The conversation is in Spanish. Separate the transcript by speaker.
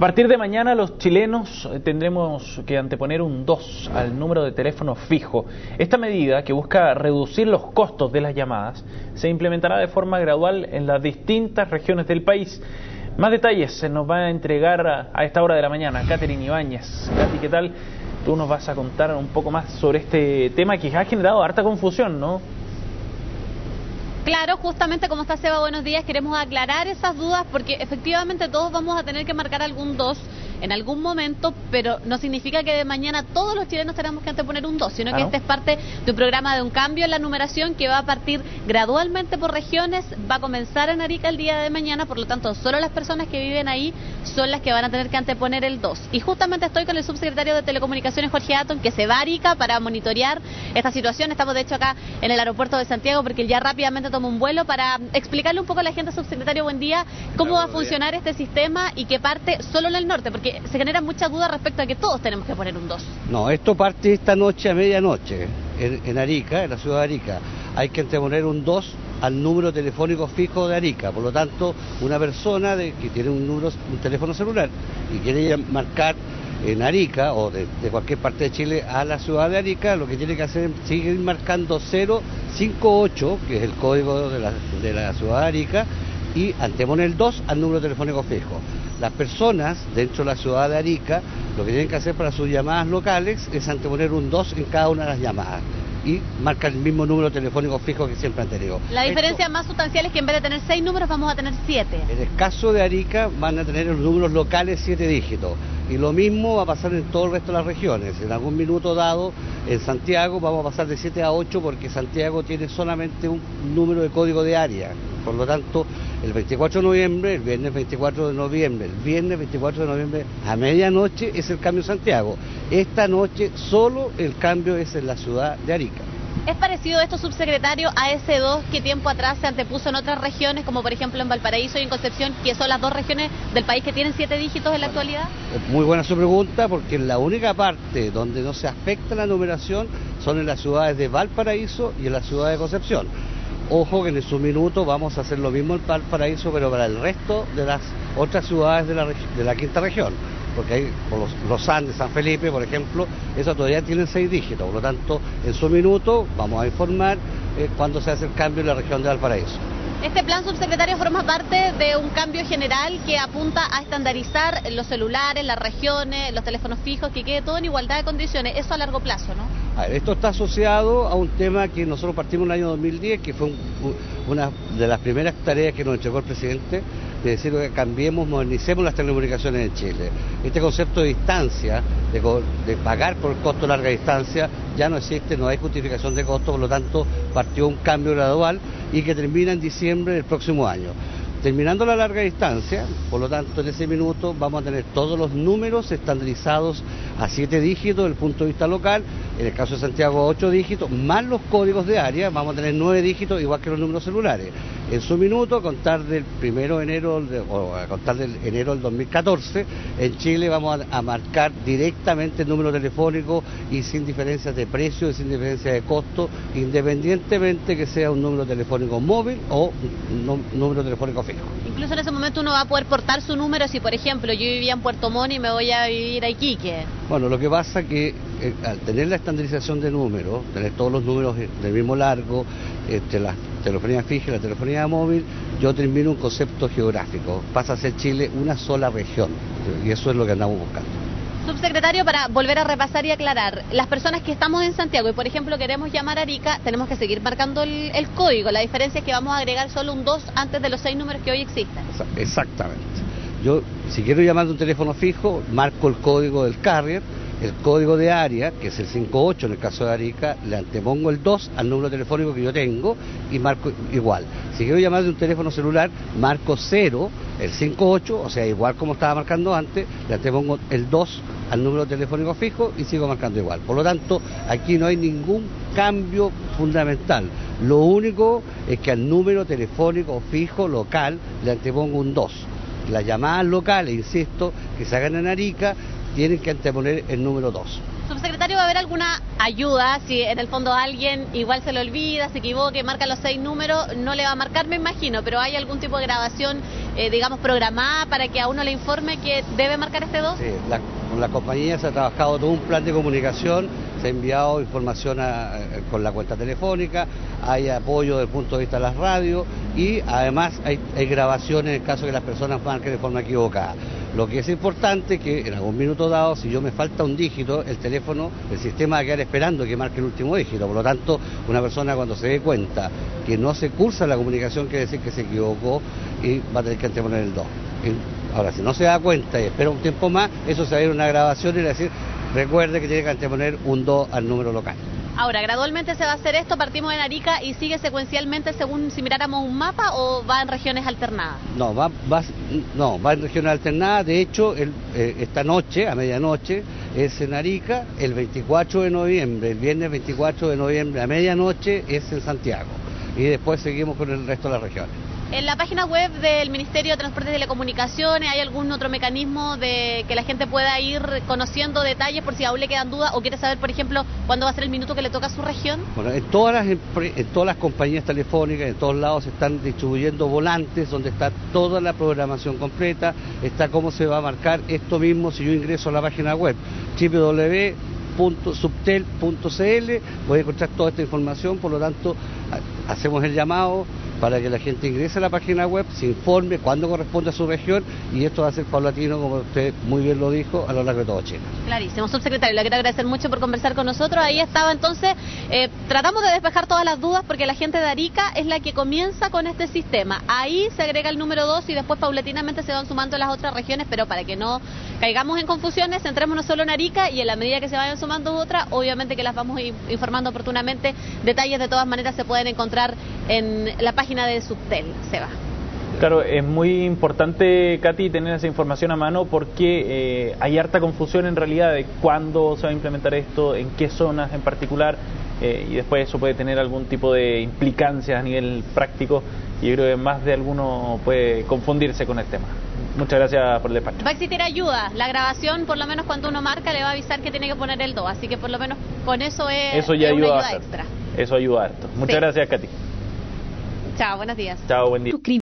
Speaker 1: partir de mañana los chilenos tendremos que anteponer un 2 al número de teléfono fijo. Esta medida, que busca reducir los costos de las llamadas, se implementará de forma gradual en las distintas regiones del país. Más detalles se nos va a entregar a esta hora de la mañana Catherine Ibáñez. Katy, ¿qué tal? Tú nos vas a contar un poco más sobre este tema que ha generado harta confusión, ¿no?
Speaker 2: Claro, justamente como está Seba, buenos días, queremos aclarar esas dudas porque efectivamente todos vamos a tener que marcar algún 2 en algún momento, pero no significa que de mañana todos los chilenos tenemos que anteponer un 2, sino que este es parte de un programa de un cambio en la numeración que va a partir gradualmente por regiones, va a comenzar en Arica el día de mañana, por lo tanto solo las personas que viven ahí son las que van a tener que anteponer el 2. Y justamente estoy con el subsecretario de Telecomunicaciones, Jorge Atton, que se va a Arica para monitorear esta situación. Estamos de hecho acá en el aeropuerto de Santiago porque él ya rápidamente toma un vuelo para explicarle un poco a la gente, subsecretario, buen día, cómo va a funcionar este sistema y que parte solo en el norte, porque se genera mucha duda respecto a que todos tenemos que poner un 2.
Speaker 3: No, esto parte esta noche a medianoche en Arica, en la ciudad de Arica. Hay que anteponer un 2 al número telefónico fijo de Arica. Por lo tanto, una persona que tiene un teléfono celular y quiere marcar en Arica o de cualquier parte de Chile a la ciudad de Arica, lo que tiene que hacer es seguir marcando 058, que es el código de la ciudad de Arica, y anteponer el 2 al número telefónico fijo. Las personas dentro de la ciudad de Arica lo que tienen que hacer para sus llamadas locales es anteponer un 2 en cada una de las llamadas y marca el mismo número telefónico fijo que siempre han tenido.
Speaker 2: La diferencia más sustancial es que en vez de tener 6 números vamos a tener 7.
Speaker 3: En el caso de Arica van a tener los números locales 7 dígitos y lo mismo va a pasar en todo el resto de las regiones. En algún minuto dado en Santiago vamos a pasar de 7 a 8 porque Santiago tiene solamente un número de código de área. Por lo tanto, el 24 de noviembre, el viernes 24 de noviembre, el viernes 24 de noviembre a medianoche es el cambio en Santiago. Esta noche solo el cambio es en la ciudad de Arica.
Speaker 2: ¿Es parecido esto, subsecretario, a ese 2 que tiempo atrás se antepuso en otras regiones, como por ejemplo en Valparaíso y en Concepción, que son las dos regiones del país que tienen 7 dígitos en la actualidad?
Speaker 3: Muy buena su pregunta, porque la única parte donde no se afecta la numeración son en las ciudades de Valparaíso y en la ciudad de Concepción. Ojo que en su minuto vamos a hacer lo mismo en Valparaíso, pero para el resto de las otras ciudades de la quinta región. Porque hay los Andes, San Felipe, por ejemplo, eso todavía tienen 6 dígitos. Por lo tanto, en su minuto vamos a informar cuando se hace el cambio en la región de Valparaíso.
Speaker 2: Este plan, subsecretario, forma parte de un cambio general que apunta a estandarizar los celulares, las regiones, los teléfonos fijos, que quede todo en igualdad de condiciones. Eso a largo plazo, ¿no?
Speaker 3: A ver, esto está asociado a un tema que nosotros partimos en el año 2010, que fue una de las primeras tareas que nos entregó el presidente, de decir que cambiemos, modernicemos las telecomunicaciones en Chile. Este concepto de distancia, de pagar por el costo de larga distancia, ya no existe, no hay justificación de costo, por lo tanto partió un cambio gradual y que termina en diciembre del próximo año. Terminando la larga distancia, por lo tanto en ese minuto vamos a tener todos los números estandarizados a 7 dígitos desde el punto de vista local, en el caso de Santiago 8 dígitos, más los códigos de área, vamos a tener 9 dígitos igual que los números celulares. En su minuto, a contar del 1 de enero, o a contar del enero del 2014, en Chile vamos a marcar directamente el número telefónico y sin diferencias de precio y sin diferencias de costo, independientemente que sea un número telefónico móvil o un número telefónico fijo.
Speaker 2: Incluso en ese momento uno va a poder portar su número si, por ejemplo, yo vivía en Puerto Montt y me voy a vivir a Iquique.
Speaker 3: Bueno, lo que pasa es que al tener la estandarización de números, tener todos los números del mismo largo, la telefonía fija y la telefonía móvil, yo termino un concepto geográfico. Pasa a ser Chile una sola región y eso es lo que andamos buscando.
Speaker 2: Subsecretario, para volver a repasar y aclarar, las personas que estamos en Santiago y por ejemplo queremos llamar a Arica, tenemos que seguir marcando el código. La diferencia es que vamos a agregar solo un 2 antes de los 6 números que hoy existen.
Speaker 3: Exactamente. Yo, si quiero llamar de un teléfono fijo, marco el código del carrier, el código de área, que es el 58 en el caso de Arica, le antepongo el 2 al número telefónico que yo tengo y marco igual. Si quiero llamar de un teléfono celular, marco 0, el 58, o sea, igual como estaba marcando antes, le antepongo el 2 al número telefónico fijo y sigo marcando igual. Por lo tanto, aquí no hay ningún cambio fundamental. Lo único es que al número telefónico fijo local le antepongo un 2. Las llamadas locales, insisto, que se hagan en Arica, tienen que anteponer el número 2.
Speaker 2: Subsecretario, ¿va a haber alguna ayuda si en el fondo alguien igual se le olvida, se equivoque, marca los 6 números, no le va a marcar, me imagino, pero hay algún tipo de grabación digamos, programada para que a uno le informe que debe marcar este 2?
Speaker 3: Sí, con la compañía se ha trabajado todo un plan de comunicación, se ha enviado información con la cuenta telefónica, hay apoyo desde el punto de vista de las radios y además hay grabaciones en el caso de que las personas marquen de forma equivocada. Lo que es importante es que en algún minuto dado, si yo me falta un dígito, el teléfono, el sistema va a quedar esperando que marque el último dígito. Por lo tanto, una persona cuando se dé cuenta que no se cursa la comunicación, quiere decir que se equivocó y va a tener que anteponer el 2. Ahora, si no se da cuenta y espera un tiempo más, eso se va a ir a una grabación y le va a decir, recuerde que tiene que anteponer un 2 al número local.
Speaker 2: Ahora, gradualmente se va a hacer esto, partimos en Arica y sigue secuencialmente según si miráramos un mapa o va en regiones alternadas.
Speaker 3: No, va en regiones alternadas. De hecho, esta noche, a medianoche, es en Arica, el 24 de noviembre, el viernes 24 de noviembre a medianoche es en Santiago y después seguimos con el resto de las regiones.
Speaker 2: En la página web del Ministerio de Transportes y Telecomunicaciones, ¿hay algún otro mecanismo de que la gente pueda ir conociendo detalles por si aún le quedan dudas o quiere saber, por ejemplo, cuándo va a ser el minuto que le toca a su región?
Speaker 3: Bueno, en todas las compañías telefónicas, en todos lados se están distribuyendo volantes donde está toda la programación completa, está cómo se va a marcar esto mismo si yo ingreso a la página web www.subtel.cl, voy a encontrar toda esta información, por lo tanto hacemos el llamado para que la gente ingrese a la página web, se informe cuándo corresponde a su región y esto va a ser paulatino, como usted muy bien lo dijo, a lo largo de todo Chile.
Speaker 2: Clarísimo, subsecretario, le quiero agradecer mucho por conversar con nosotros. Ahí estaba entonces, tratamos de despejar todas las dudas porque la gente de Arica es la que comienza con este sistema. Ahí se agrega el número 2 y después paulatinamente se van sumando las otras regiones, pero para que no caigamos en confusiones, centrémonos solo en Arica y en la medida que se vayan sumando otras, obviamente que las vamos informando oportunamente. Detalles de todas maneras se pueden encontrar en la página de Subtel, Seba.
Speaker 1: Claro, es muy importante, Katy, tener esa información a mano porque hay harta confusión en realidad de cuándo se va a implementar esto, en qué zonas en particular, y después eso puede tener algún tipo de implicancias a nivel práctico y yo creo que más de alguno puede confundirse con el tema. Muchas gracias por el despacho.
Speaker 2: Va a existir ayuda, la grabación por lo menos cuando uno marca le va a avisar que tiene que poner el 2, así que por lo menos con eso
Speaker 1: eso ya
Speaker 2: una
Speaker 1: ayuda
Speaker 2: ayuda extra.
Speaker 1: Eso ayuda harto. Muchas gracias, Katy.
Speaker 2: Chao, buenos días.
Speaker 1: Chao, buen día.